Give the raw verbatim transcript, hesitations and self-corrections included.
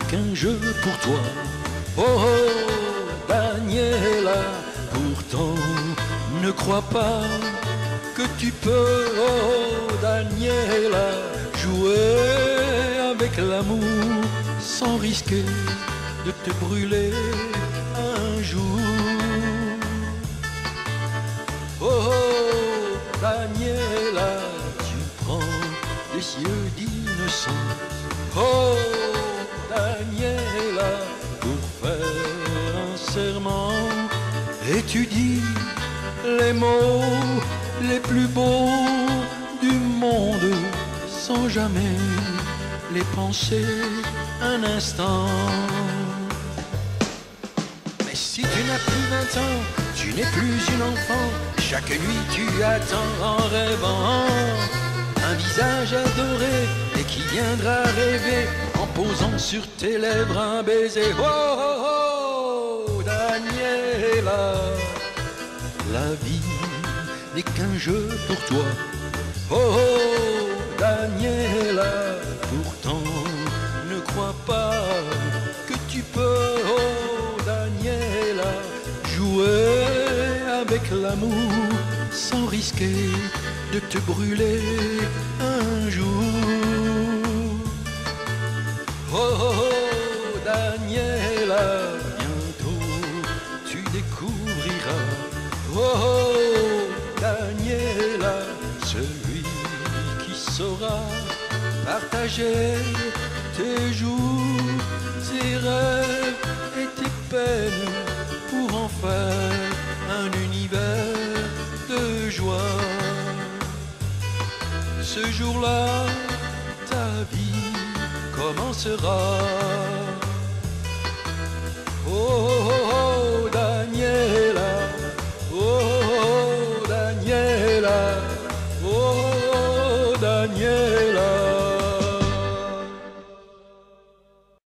qu'un jeu pour toi. Oh, oh, Daniela, pourtant ne crois pas que tu peux, oh, Daniela, jouer avec l'amour sans risquer de te brûler un jour. Oh, oh, Daniela, tu prends des cieux d'innocence. Oh, Daniela, pour faire un serment, et tu dis les mots les plus beaux du monde sans jamais les penser un instant. Mais si tu n'as plus vingt ans, tu n'es plus une enfant. Chaque nuit tu attends en rêvant un visage adoré et qui viendra rêver en posant sur tes lèvres un baiser. Oh, oh, oh, Daniela, la vie n'est qu'un jeu pour toi. Oh, oh, Daniela, pourtant ne crois pas que tu peux, oh, Daniela, jouer avec l'amour sans risquer de te brûler un jour. Oh, oh, oh, Daniela, bientôt tu découvriras. Oh, oh, Daniela, celui qui saura partager tes jours, tes rêves et tes peines pour en faire un univers de joie. Ce jour-là, ta vie commencera. Oh, oh, oh.